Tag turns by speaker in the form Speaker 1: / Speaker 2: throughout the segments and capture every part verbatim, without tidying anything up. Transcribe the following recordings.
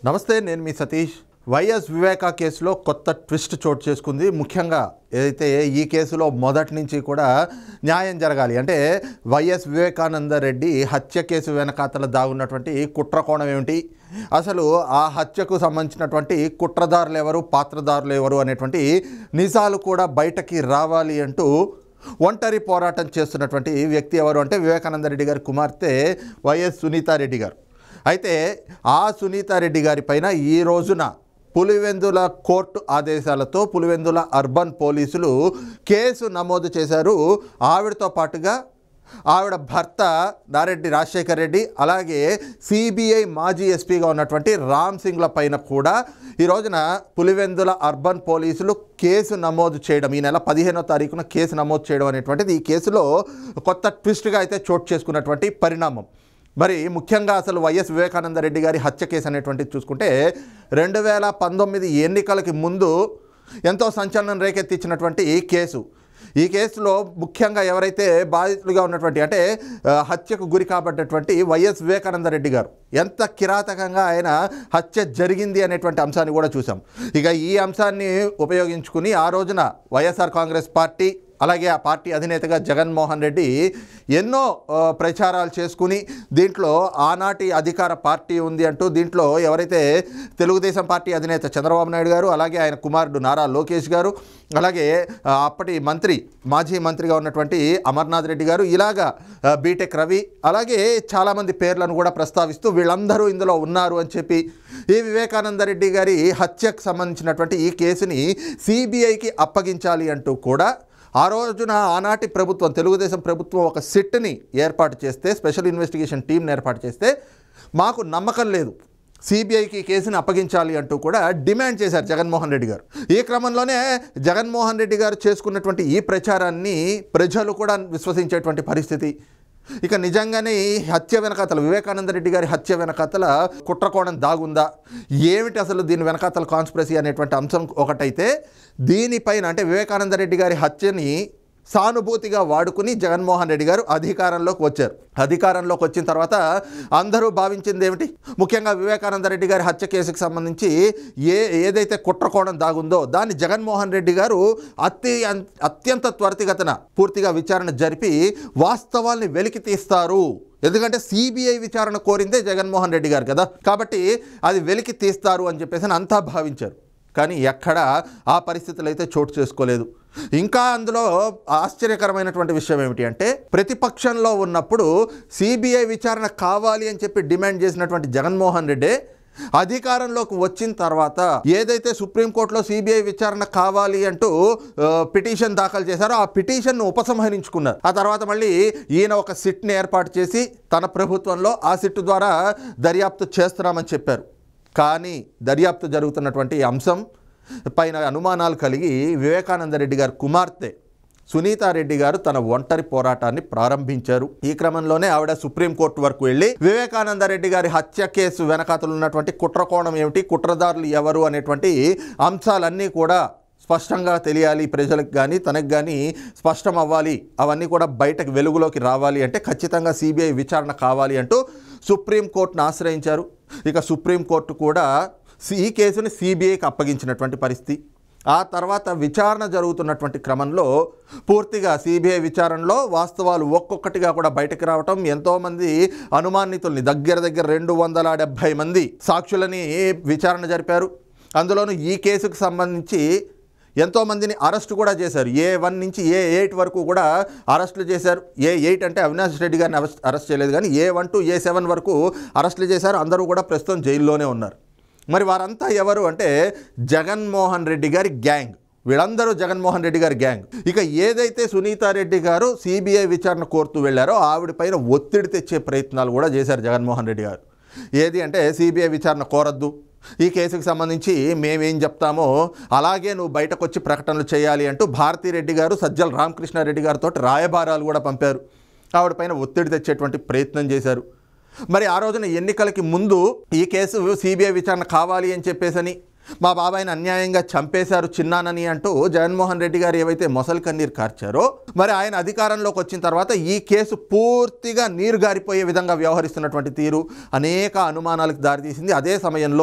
Speaker 1: నమస్తే, నేను మీ సతీష్. వైఎస్ వివేకా కేసులో కొత్త ట్విస్ట్ చోటు చేసుకుంది. ముఖ్యంగా ఏదైతే ఈ కేసులో మొదటి నుంచి కూడా న్యాయం జరగాలి అంటే వైఎస్ వివేకానందరెడ్డి హత్య కేసు వెనకాతల దాగున్నటువంటి కుట్రకోణం ఏమిటి, అసలు ఆ హత్యకు సంబంధించినటువంటి కుట్రదారులు ఎవరు, పాత్రదారులు ఎవరు అనేటువంటి నిజాలు కూడా బయటకి రావాలి అంటూ ఒంటరి పోరాటం చేస్తున్నటువంటి వ్యక్తి ఎవరు అంటే వివేకానందరెడ్డి గారి కుమార్తె వైఎస్ సునీతారెడ్డి గారు. అయితే ఆ సునీతారెడ్డి గారి పైన ఈ రోజున పులివెందుల కోర్టు ఆదేశాలతో పులివెందుల అర్బన్ పోలీసులు కేసు నమోదు చేశారు. ఆవిడతో పాటుగా ఆవిడ భర్త నారెడ్డి రాజశేఖర్ రెడ్డి, అలాగే సిబిఐ మాజీ ఎస్పీగా ఉన్నటువంటి రామ్ సింగ్ల పైన కూడా ఈ రోజున పులివెందుల అర్బన్ పోలీసులు కేసు నమోదు చేయడం, ఈ నెల పదిహేనో తారీఖున కేసు నమోదు చేయడం అనేటువంటిది ఈ కేసులో కొత్త ట్విస్ట్గా అయితే చోటు చేసుకున్నటువంటి పరిణామం. మరి ముఖ్యంగా అసలు వైఎస్ వివేకానందరెడ్డి గారి హత్య కేసు అనేటువంటిది చూసుకుంటే రెండు వేల పంతొమ్మిది ఎన్నికలకి ముందు ఎంతో సంచలనం రేకెత్తించినటువంటి ఈ కేసు. ఈ కేసులో ముఖ్యంగా ఎవరైతే బాధితులుగా ఉన్నటువంటి అంటే హత్యకు గురి కాబడ్డటువంటి వైఎస్ వివేకానందరెడ్డి గారు ఎంత కిరాతకంగా ఆయన హత్య జరిగింది అనేటువంటి అంశాన్ని కూడా చూసాం. ఇక ఈ అంశాన్ని ఉపయోగించుకుని ఆ రోజున వైఎస్ఆర్ కాంగ్రెస్ పార్టీ అలాగే ఆ పార్టీ అధినేతగా జగన్మోహన్ రెడ్డి ఎన్నో ప్రచారాలు చేసుకుని దీంట్లో ఆనాటి అధికార పార్టీ ఉంది అంటూ దీంట్లో ఎవరైతే తెలుగుదేశం పార్టీ అధినేత చంద్రబాబు నాయుడు గారు, అలాగే ఆయన కుమారుడు నారా లోకేష్ గారు, అలాగే అప్పటి మంత్రి మాజీ మంత్రిగా ఉన్నటువంటి అమర్నాథ్ రెడ్డి గారు, ఇలాగా బీటెక్ రవి, అలాగే చాలామంది పేర్లను కూడా ప్రస్తావిస్తూ వీళ్ళందరూ ఇందులో ఉన్నారు అని చెప్పి ఈ వివేకానందరెడ్డి గారి హత్యకు సంబంధించినటువంటి ఈ కేసుని సిబిఐకి అప్పగించాలి అంటూ కూడా ఆ రోజున ఆనాటి ప్రభుత్వం తెలుగుదేశం ప్రభుత్వం ఒక సిట్ని ఏర్పాటు చేస్తే, స్పెషల్ ఇన్వెస్టిగేషన్ టీంని ఏర్పాటు చేస్తే మాకు నమ్మకం లేదు, సిబిఐకి కేసుని అప్పగించాలి అంటూ కూడా డిమాండ్ చేశారు జగన్మోహన్ రెడ్డి గారు. ఈ క్రమంలోనే జగన్మోహన్ రెడ్డి గారు చేసుకున్నటువంటి ఈ ప్రచారాన్ని ప్రజలు కూడా విశ్వసించేటువంటి పరిస్థితి. ఇక నిజంగానే ఈ హత్య వెనకాతల వివేకానందరెడ్డి గారి హత్య వెనకాతల కుట్రకోణం దాగుందా, ఏమిటి అసలు దీని వెనకాతల కాన్స్పిరసీ అనేటువంటి అంశం ఒకటైతే, దీనిపైన అంటే వివేకానందరెడ్డి గారి హత్యని సానుభూతిగా వాడుకుని జగన్మోహన్ రెడ్డి గారు అధికారంలోకి వచ్చారు. అధికారంలోకి వచ్చిన తర్వాత అందరూ భావించింది ఏమిటి, ముఖ్యంగా వివేకానందరెడ్డి గారి హత్య కేసుకు సంబంధించి ఏ ఏదైతే కుట్రకోణం దాగుందో దాన్ని జగన్మోహన్ రెడ్డి గారు అతి అత్యంత త్వరితగతిన పూర్తిగా విచారణ జరిపి వాస్తవాల్ని వెలికి తీస్తారు. ఎందుకంటే సిబిఐ విచారణ కోరిందే జగన్మోహన్ రెడ్డి గారు కదా, కాబట్టి అది వెలికి తీస్తారు అని చెప్పేసి అంతా భావించారు. కానీ ఎక్కడ ఆ పరిస్థితులు అయితే చోటు చేసుకోలేదు. ఇంకా అందులో ఆశ్చర్యకరమైనటువంటి విషయం ఏమిటి అంటే, ప్రతిపక్షంలో ఉన్నప్పుడు సిబిఐ విచారణ కావాలి అని చెప్పి డిమాండ్ చేసినటువంటి జగన్మోహన్ రెడ్డి అధికారంలోకి వచ్చిన తర్వాత ఏదైతే సుప్రీంకోర్టులో సిబిఐ విచారణ కావాలి అంటూ పిటిషన్ దాఖలు చేశారో ఆ పిటిషన్ను ఉపసంహరించుకున్నారు. ఆ తర్వాత మళ్ళీ ఈయన ఒక సిట్ని ఏర్పాటు చేసి తన ప్రభుత్వంలో ఆ సిట్ ద్వారా దర్యాప్తు చేస్తున్నామని చెప్పారు. కానీ దర్యాప్తు జరుగుతున్నటువంటి అంశం పైన అనుమానాలు కలిగి వివేకానందరెడ్డి గారి కుమార్తె సునీతారెడ్డి గారు తన ఒంటరి పోరాటాన్ని ప్రారంభించారు. ఈ క్రమంలోనే ఆవిడ సుప్రీంకోర్టు వరకు వెళ్ళి వివేకానందరెడ్డి గారి హత్య కేసు వెనకాతలు ఉన్నటువంటి కుట్రకోణం ఏమిటి, కుట్రదారులు ఎవరు అనేటువంటి అంశాలన్నీ కూడా స్పష్టంగా తెలియాలి ప్రజలకు కానీ తనకు కానీ స్పష్టం అవ్వాలి, అవన్నీ కూడా బయటకు వెలుగులోకి రావాలి అంటే ఖచ్చితంగా సిబిఐ విచారణ కావాలి అంటూ సుప్రీంకోర్టును ఆశ్రయించారు. ఇక సుప్రీంకోర్టు కూడా ఈ కేసుని సిబిఐకి అప్పగించినటువంటి పరిస్థితి. ఆ తర్వాత విచారణ జరుగుతున్నటువంటి క్రమంలో పూర్తిగా సిబిఐ విచారణలో వాస్తవాలు ఒక్కొక్కటిగా కూడా బయటకు రావటం, ఎంతోమంది అనుమానితుల్ని దగ్గర దగ్గర రెండు వందల డెబ్భై మంది సాక్షులని విచారణ జరిపారు. అందులోనూ ఈ కేసుకు సంబంధించి ఎంతోమందిని అరెస్టు కూడా చేశారు. ఏ వన్ నుంచి ఏ ఎయిట్ వరకు కూడా అరెస్టులు చేశారు. ఏ ఎయిట్ అంటే అవినాష్ రెడ్డి గారిని అరెస్ట్ చేయలేదు, కానీ A one to A seven వరకు అరెస్టులు చేశారు. అందరూ కూడా ప్రస్తుతం జైల్లోనే ఉన్నారు. మరి వారంతా ఎవరు అంటే జగన్మోహన్ రెడ్డి గారి గ్యాంగ్. వీళ్ళందరూ జగన్మోహన్ రెడ్డి గారి గ్యాంగ్. ఇక ఏదైతే సునీతారెడ్డి గారు సిబిఐ విచారణ కోరుతూ వెళ్ళారో ఆవిడపైన ఒత్తిడి తెచ్చే ప్రయత్నాలు కూడా చేశారు జగన్మోహన్ రెడ్డి గారు. ఏది అంటే సిబిఐ విచారణ కోరద్దు, ఈ కేసుకు సంబంధించి మేమేం చెప్తామో అలాగే నువ్వు బయటకు వచ్చి ప్రకటనలు చేయాలి అంటూ భారతీరెడ్డి గారు సజ్జల రామకృష్ణారెడ్డి గారితో రాయబారాలు కూడా పంపారు. ఆవిడపైన ఒత్తిడి తెచ్చేటువంటి ప్రయత్నం చేశారు. మరి ఆ రోజున ఎన్నికలకి ముందు ఈ కేసు సిబిఐ విచారణ కావాలి అని చెప్పేసని మా బాబాయిని అన్యాయంగా చంపేశారు చిన్నానని అంటూ జగన్మోహన్ రెడ్డి గారు ఏవైతే మొసలి కన్నీరు కార్చారో, మరి ఆయన అధికారంలోకి వచ్చిన తర్వాత ఈ కేసు పూర్తిగా నీరు గారిపోయే విధంగా వ్యవహరిస్తున్నటువంటి తీరు అనేక అనుమానాలకు దారితీసింది. అదే సమయంలో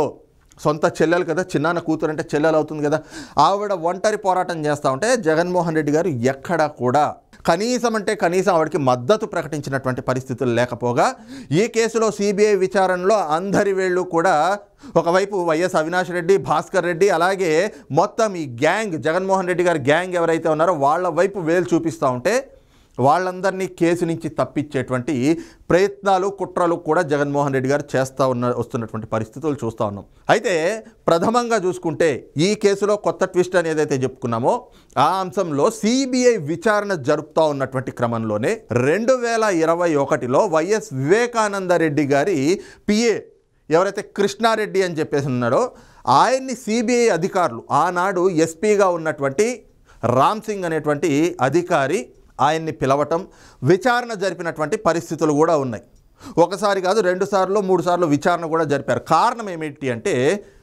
Speaker 1: సొంత చెల్లెలు కదా, చిన్నాన్న కూతురు అంటే చెల్లెలు అవుతుంది కదా, ఆవిడ ఒంటరి పోరాటం చేస్తూ ఉంటే జగన్మోహన్ రెడ్డి గారు ఎక్కడా కూడా కనీసం అంటే కనీసం ఆవిడకి మద్దతు ప్రకటించినటువంటి పరిస్థితులు లేకపోగా ఈ కేసులో సిబిఐ విచారణలో అందరి వేళ్ళు కూడా ఒకవైపు వైఎస్ అవినాష్ రెడ్డి, భాస్కర్ రెడ్డి, అలాగే మొత్తం ఈ గ్యాంగ్ జగన్మోహన్ రెడ్డి గారి గ్యాంగ్ ఎవరైతే ఉన్నారో వాళ్ళ వైపు వేలు చూపిస్తూ ఉంటే వాళ్ళందరినీ కేసు నుంచి తప్పించేటువంటి ప్రయత్నాలు, కుట్రలు కూడా జగన్మోహన్ రెడ్డి గారు చేస్తూ ఉన్న వస్తున్నటువంటి పరిస్థితులు చూస్తూ ఉన్నాం. అయితే ప్రథమంగా చూసుకుంటే ఈ కేసులో కొత్త ట్విస్ట్ అని ఏదైతే చెప్పుకున్నామో ఆ అంశంలో సిబిఐ విచారణ జరుపుతూ ఉన్నటువంటి క్రమంలోనే రెండు వేల ఇరవై ఒకటిలో వైఎస్ వివేకానంద రెడ్డి గారి పిఏ ఎవరైతే కృష్ణారెడ్డి అని చెప్పేసి ఉన్నాడో ఆయన్ని సిబిఐ అధికారులు, ఆనాడు ఎస్పీగా ఉన్నటువంటి రామ్ సింగ్ అనేటువంటి అధికారి ఆయన్ని పిలవటం, విచారణ జరిపినటువంటి పరిస్థితులు కూడా ఉన్నాయి. ఒకసారి కాదు, రెండు సార్లు మూడు సార్లు విచారణ కూడా జరిపారు. కారణం ఏమిటి అంటే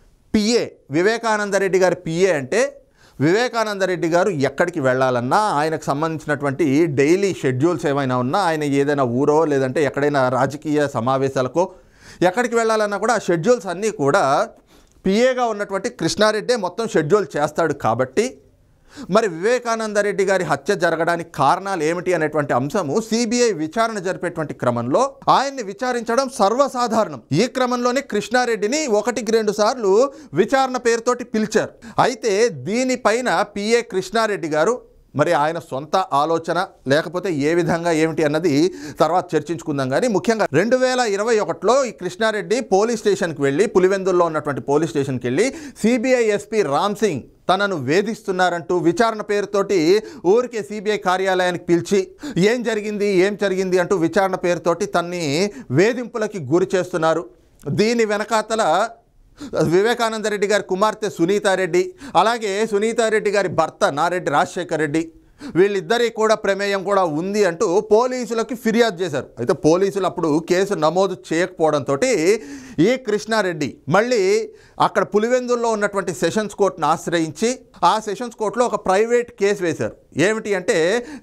Speaker 1: పిఏ వివేకానంద రెడ్డి గారి పిఏ అంటే వివేకానంద రెడ్డి గారు ఎక్కడికి వెళ్ళాలన్నా ఆయనకు సంబంధించినటువంటి డైలీ షెడ్యూల్స్ ఏమైనా ఉన్నా, ఆయన ఏదైనా ఊరో లేదంటే ఎక్కడైనా రాజకీయ సమావేశాలకో ఎక్కడికి వెళ్ళాలన్నా కూడా ఆ షెడ్యూల్స్ అన్నీ కూడా పిఏగా ఉన్నటువంటి కృష్ణారెడ్డే మొత్తం షెడ్యూల్ చేస్తాడు. కాబట్టి మరి వివేకానంద రెడ్డి గారి హత్య జరగడానికి కారణాలు ఏమిటి అనేటువంటి అంశము సిబిఐ విచారణ జరిపేటువంటి క్రమంలో ఆయన్ని విచారించడం సర్వసాధారణం. ఈ క్రమంలోనే కృష్ణారెడ్డిని ఒకటికి రెండు సార్లు విచారణ పేరుతోటి పిలిచారు. అయితే దీనిపైన పిఏ కృష్ణారెడ్డి గారు మరి ఆయన సొంత ఆలోచన లేకపోతే ఏ విధంగా ఏమిటి అన్నది తర్వాత చర్చించుకుందాం. కానీ ముఖ్యంగా రెండు వేల ఇరవై ఒకటిలో ఈ కృష్ణారెడ్డి పోలీస్ స్టేషన్కి వెళ్ళి, పులివెందుల్లో ఉన్నటువంటి పోలీస్ స్టేషన్కి వెళ్ళి సిబిఐ ఎస్పీ రామ్ సింగ్ తనను వేధిస్తున్నారంటూ విచారణ పేరుతోటి ఊరికే సిబిఐ కార్యాలయానికి పిలిచి ఏం జరిగింది ఏం జరిగింది అంటూ విచారణ పేరుతోటి తన్ని వేధింపులకి గురి చేస్తున్నారు. దీని వెనకాతల వివేకానంద రెడ్డి గారి కుమార్తె సునీతారెడ్డి, అలాగే సునీతారెడ్డి గారి భర్త నారెడ్డి రాజశేఖర్ రెడ్డి, వీళ్ళిద్దరి కూడా ప్రమేయం కూడా ఉంది అంటూ పోలీసులకి ఫిర్యాదు చేశారు. అయితే పోలీసులు అప్పుడు కేసు నమోదు చేయకపోవడంతో ఈ కృష్ణారెడ్డి మళ్ళీ అక్కడ పులివెందుల్లో ఉన్నటువంటి సెషన్స్ కోర్టును ఆశ్రయించి ఆ సెషన్స్ కోర్టులో ఒక ప్రైవేట్ కేసు వేశారు. ఏమిటి అంటే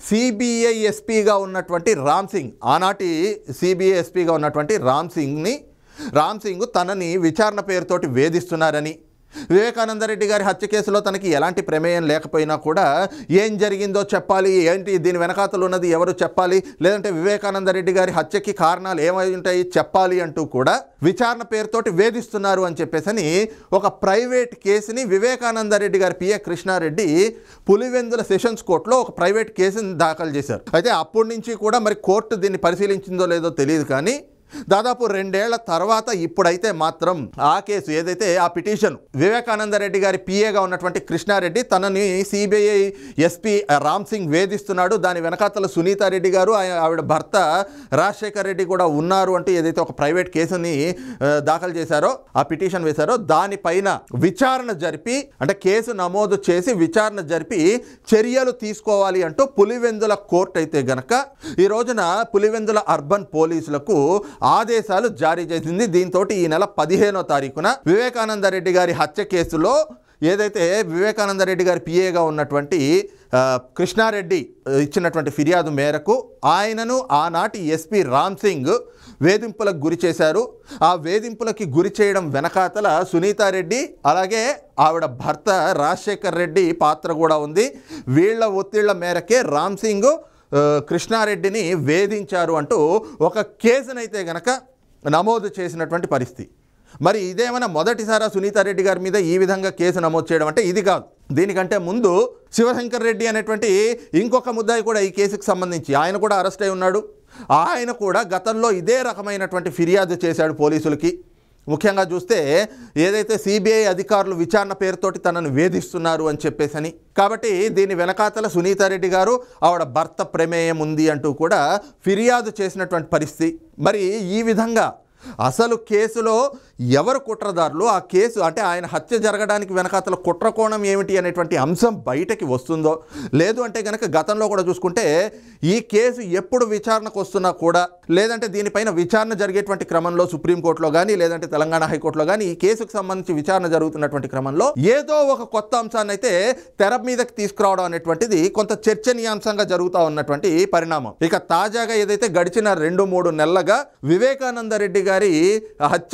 Speaker 1: సిబిఐ ఎస్పీగా ఉన్నటువంటి రామ్ సింగ్, ఆనాటి సిబిఐ ఎస్పీగా ఉన్నటువంటి రామ్ సింగ్ని రామ్ సింగ్ తనని విచారణ పేరుతోటి వేధిస్తున్నారని, వివేకానంద రెడ్డి గారి హత్య కేసులో తనకి ఎలాంటి ప్రమేయం లేకపోయినా కూడా ఏం జరిగిందో చెప్పాలి, ఏంటి దీని వెనకాతలు ఉన్నది ఎవరు చెప్పాలి, లేదంటే వివేకానంద రెడ్డి గారి హత్యకి కారణాలు ఏమై ఉంటాయి చెప్పాలి అంటూ కూడా విచారణ పేరుతోటి వేధిస్తున్నారు అని చెప్పేసి ఒక ప్రైవేట్ కేసుని వివేకానంద రెడ్డి గారి పిఏ కృష్ణారెడ్డి పులివెందుల సెషన్స్ కోర్టులో ఒక ప్రైవేట్ కేసుని దాఖలు చేశారు. అయితే అప్పటి నుంచి కూడా మరి కోర్టు దీన్ని పరిశీలించిందో లేదో తెలియదు. కానీ దాదాపు రెండేళ్ల తర్వాత ఇప్పుడైతే మాత్రం ఆ కేసు ఏదైతే ఆ పిటిషన్ వివేకానంద రెడ్డి గారి పిఏగా ఉన్నటువంటి కృష్ణారెడ్డి తనని సిబిఐ ఎస్పీ రామ్ సింగ్ వేధిస్తున్నాడు, దాని వెనకాతల సునీతారెడ్డి గారు ఆవిడ భర్త రాజశేఖర్ రెడ్డి కూడా ఉన్నారు అంటూ ఏదైతే ఒక ప్రైవేట్ కేసుని దాఖలు చేశారో, ఆ పిటిషన్ వేశారో, దానిపైన విచారణ జరిపి అంటే కేసు నమోదు చేసి విచారణ జరిపి చర్యలు తీసుకోవాలి అంటూ పులివెందుల కోర్టు అయితే గనక ఈ రోజున పులివెందుల అర్బన్ పోలీసులకు ఆదేశాలు జారీ చేసింది. దీంతో ఈ నెల పదిహేనో తారీఖున వివేకానంద రెడ్డి గారి హత్య కేసులో ఏదైతే వివేకానంద రెడ్డి గారి పిఏగా ఉన్నటువంటి కృష్ణారెడ్డి ఇచ్చినటువంటి ఫిర్యాదు మేరకు ఆయనను ఆనాటి ఎస్పీ రామ్ సింగ్ వేధింపులకు గురి చేశారు. ఆ వేధింపులకి గురి చేయడం వెనకాతల సునీతారెడ్డి అలాగే ఆవిడ భర్త రాజశేఖర్ రెడ్డి పాత్ర కూడా ఉంది. వీళ్ళ ఒత్తిళ్ల మేరకే రామ్ సింగ్ కృష్ణారెడ్డిని వేధించారు అంటూ ఒక కేసునైతే గనక నమోదు చేసినటువంటి పరిస్థితి. మరి ఇదేమైనా మొదటిసారా సునీతారెడ్డి గారి మీద ఈ విధంగా కేసు నమోదు చేయడం అంటే? ఇది కాదు. దీనికంటే ముందు శివశంకర్ రెడ్డి అనేటువంటి ఇంకొక ముద్దాయి కూడా ఈ కేసుకు సంబంధించి ఆయన కూడా అరెస్ట్ అయి ఉన్నాడు. ఆయన కూడా గతంలో ఇదే రకమైనటువంటి ఫిర్యాదు చేశాడు పోలీసులకి. ముఖ్యంగా చూస్తే ఏదైతే సిబిఐ అధికారులు విచారణ పేరుతోటి తనను వేధిస్తున్నారు అని చెప్పేసని, కాబట్టి దీని వెనకాతల సునీతారెడ్డి గారు ఆవిడ భర్త ప్రమేయం ఉంది అంటూ కూడా ఫిర్యాదు చేసినటువంటి పరిస్థితి. మరి ఈ విధంగా అసలు కేసులో ఎవరు కుట్రదారులు, ఆ కేసు అంటే ఆయన హత్య జరగడానికి వెనకాతల కుట్ర కోణం ఏమిటి అనేటువంటి అంశం బయటకి వస్తుందో లేదు అంటే కనుక గతంలో కూడా చూసుకుంటే ఈ కేసు ఎప్పుడు విచారణకు వస్తున్నా కూడా లేదంటే దీనిపైన విచారణ జరిగేటువంటి క్రమంలో సుప్రీంకోర్టులో కానీ లేదంటే తెలంగాణ హైకోర్టులో కానీ ఈ కేసుకు సంబంధించి విచారణ జరుగుతున్నటువంటి క్రమంలో ఏదో ఒక కొత్త అంశాన్ని అయితే తెర మీదకి తీసుకురావడం అనేటువంటిది కొంత చర్చనీయాంశంగా జరుగుతూ ఉన్నటువంటి పరిణామం. ఇక తాజాగా ఏదైతే గడిచిన రెండు మూడు నెలలుగా వివేకానంద రెడ్డి గారి హత్య కేసు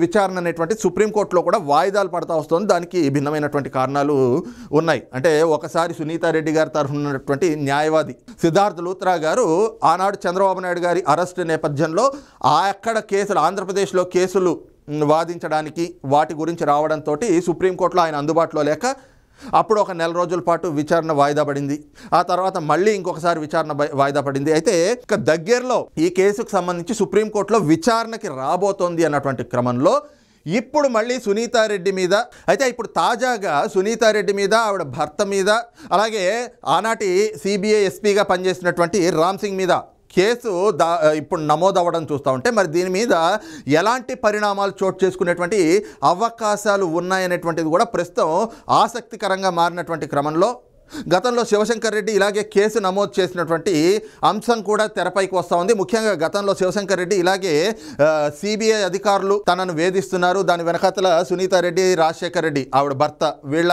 Speaker 1: విచారణ అనేటువంటి సుప్రీంకోర్టులో కూడా వాయిదాలు పడతా వస్తుంది. దానికి భిన్నమైనటువంటి కారణాలు ఉన్నాయి. అంటే ఒకసారి సునీతారెడ్డి గారి తరఫున ఉన్నటువంటి న్యాయవాది సిద్ధార్థ్ లూత్రా గారు ఆనాడు చంద్రబాబు నాయుడు గారి అరెస్ట్ నేపథ్యంలో ఆ అక్కడ కేసులు ఆంధ్రప్రదేశ్లో కేసులు వాదించడానికి వాటి గురించి రావడంతో సుప్రీంకోర్టులో ఆయన అందుబాటులో లేక అప్పుడు ఒక నెల రోజుల పాటు విచారణ వాయిదా పడింది. ఆ తర్వాత మళ్ళీ ఇంకొకసారి విచారణ వాయిదా పడింది. అయితే ఇక దగ్గరలో ఈ కేసుకు సంబంధించి సుప్రీంకోర్టులో విచారణకి రాబోతోంది అన్నటువంటి క్రమంలో ఇప్పుడు మళ్ళీ సునీతారెడ్డి మీద, అయితే ఇప్పుడు తాజాగా సునీతారెడ్డి మీద, ఆవిడ భర్త మీద, అలాగే ఆనాటి సిబిఐ ఎస్పీగా పనిచేసినటువంటి రామ్ సింగ్ మీద కేసు దా ఇప్పుడు నమోదు అవ్వడం చూస్తూ ఉంటే మరి దీని మీద ఎలాంటి పరిణామాలు చోటు చేసుకునేటువంటి అవకాశాలు ఉన్నాయనేటువంటిది కూడా ప్రస్తుతం ఆసక్తికరంగా మారినటువంటి క్రమంలో గతంలో శివశంకర్ రెడ్డి ఇలాగే కేసు నమోదు చేసినటువంటి అంశం కూడా తెరపైకి వస్తూ ఉంది. ముఖ్యంగా గతంలో శివశంకర్ రెడ్డి ఇలాగే సిబిఐ అధికారులు తనను వేధిస్తున్నారు, దాని వెనకాతల సునీతారెడ్డి, రాజశేఖర్ రెడ్డి ఆవిడ భర్త వీళ్ళ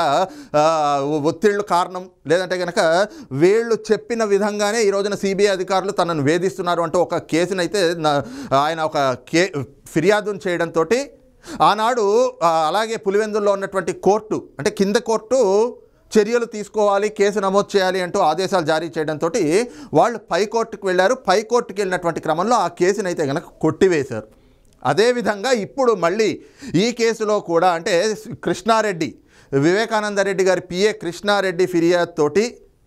Speaker 1: ఒత్తిళ్లు కారణం, లేదంటే కనుక వీళ్ళు చెప్పిన విధంగానే ఈ రోజున సిబిఐ అధికారులు తనను వేధిస్తున్నారు అంటూ ఒక కేసునైతే ఆయన ఒక కే ఫిర్యాదును చేయడంతో ఆనాడు అలాగే పులివెందుల్లో ఉన్నటువంటి కోర్టు, అంటే కింద కోర్టు చర్యలు తీసుకోవాలి, కేసు నమోదు చేయాలి అంటూ ఆదేశాలు జారీ చేయడంతో వాళ్ళు పైకోర్టుకు వెళ్ళారు. పైకోర్టుకు వెళ్ళినటువంటి క్రమంలో ఆ కేసుని అయితే కనుక కొట్టివేశారు. అదేవిధంగా ఇప్పుడు మళ్ళీ ఈ కేసులో కూడా అంటే కృష్ణారెడ్డి, వివేకానంద రెడ్డి గారి పిఏ కృష్ణారెడ్డి ఫిర్యాదుతోటి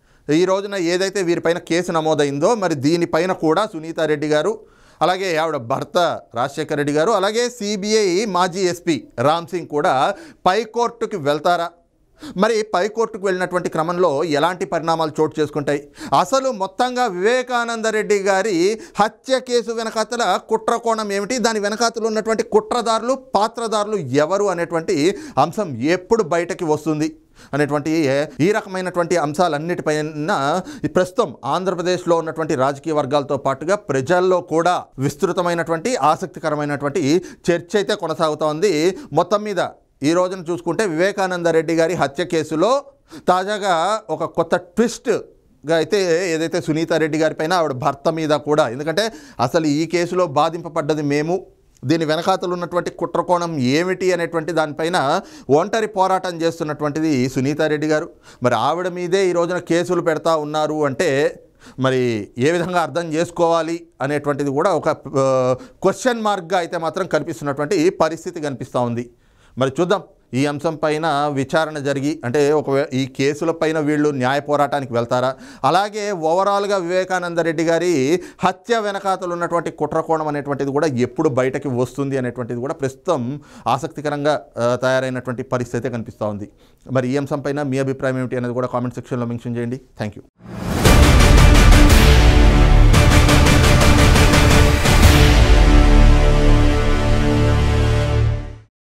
Speaker 1: ఈ రోజున ఏదైతే వీరిపైన కేసు నమోదైందో మరి దీనిపైన కూడా సునీతారెడ్డి గారు, అలాగే ఆవిడ భర్త రాజశేఖర్ రెడ్డి గారు, అలాగే సిబిఐ మాజీ ఎస్పీ రామ్ సింగ్ కూడా పైకోర్టుకి వెళ్తారా? మరి పైకోర్టుకు వెళ్ళినటువంటి క్రమంలో ఎలాంటి పరిణామాలు చోటు చేసుకుంటాయి? అసలు మొత్తంగా వివేకానంద రెడ్డి గారి హత్య కేసు వెనకాతల కుట్ర కోణం ఏమిటి, దాని వెనకాతలు ఉన్నటువంటి కుట్రదారులు, పాత్రదారులు ఎవరు అనేటువంటి అంశం ఎప్పుడు బయటకి వస్తుంది అనేటువంటి ఈ రకమైనటువంటి అంశాలన్నిటిపైన ప్రస్తుతం ఆంధ్రప్రదేశ్లో ఉన్నటువంటి రాజకీయ వర్గాలతో పాటుగా ప్రజల్లో కూడా విస్తృతమైనటువంటి ఆసక్తికరమైనటువంటి చర్చ అయితే కొనసాగుతోంది. మొత్తం మీద ఈ రోజున చూసుకుంటే వివేకానంద రెడ్డి గారి హత్య కేసులో తాజాగా ఒక కొత్త ట్విస్ట్గా అయితే ఏదైతే సునీతారెడ్డి గారి పైన ఆవిడ భర్త మీద కూడా, ఎందుకంటే అసలు ఈ కేసులో బాధింపబడ్డది మేము, దీని వెనకాతలు ఉన్నటువంటి కుట్రకోణం ఏమిటి అనేటువంటి దానిపైన ఒంటరి పోరాటం చేస్తున్నటువంటిది సునీతారెడ్డి గారు. మరి ఆవిడ మీదే ఈ రోజున కేసులు పెడతా ఉన్నారు అంటే మరి ఏ విధంగా అర్థం చేసుకోవాలి అనేటువంటిది కూడా ఒక క్వశ్చన్ మార్క్గా అయితే మాత్రం కనిపిస్తున్నటువంటి పరిస్థితి కనిపిస్తూ ఉంది. మరి చూద్దాం ఈ అంశం పైన విచారణ జరిగి అంటే ఒక ఈ కేసుల పైన వీళ్ళు న్యాయ పోరాటానికి వెళ్తారా, అలాగే ఓవరాల్గా వివేకానంద రెడ్డి గారి హత్య వెనకాతలు ఉన్నటువంటి కుట్రకోణం అనేటువంటిది కూడా ఎప్పుడు బయటకి వస్తుంది అనేటువంటిది కూడా ప్రస్తుతం ఆసక్తికరంగా తయారైనటువంటి పరిస్థితి కనిపిస్తూ ఉంది. మరి ఈ అంశం పైన మీ అభిప్రాయం ఏమిటి అనేది కూడా కామెంట్ సెక్షన్లో మెన్షన్ చేయండి. Thank you.